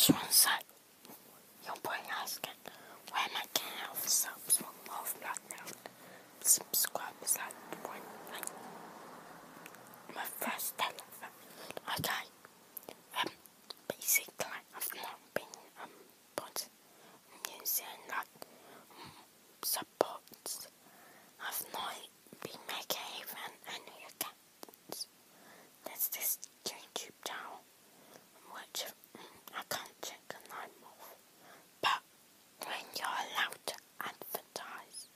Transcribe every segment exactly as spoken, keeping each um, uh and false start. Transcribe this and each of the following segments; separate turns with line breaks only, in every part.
just want to say, your boy asking, where am I getting out of subs from off like now? Subscribers like one, like my first telephone. Okay, um, basically I've not been um put using like um, supports. I've not been making even any accounts. There's this YouTube channel which um, I can't check the name of, but when you're allowed to advertise,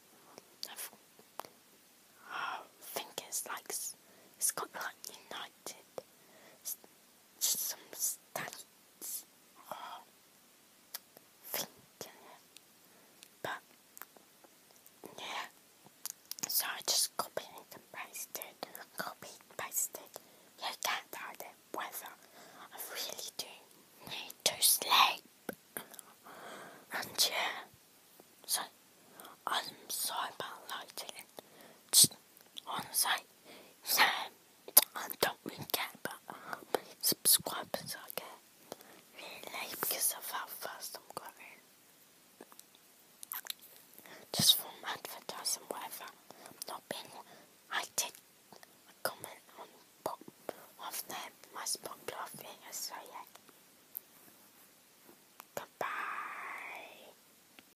I think it's like it's got like United, some states. Oh, thinking it, but yeah. So I just copied and pasted, copied, pasted. You can't hide it. Whether I really do need to sleep, and yeah. So I'm sorry about lighting. Just want to say, yeah, I don't really care about how many subscribers I get, really, because of how fast I'm growing. Just from advertising, whatever. Not being, I did a comment on pop of their most popular videos, so yeah.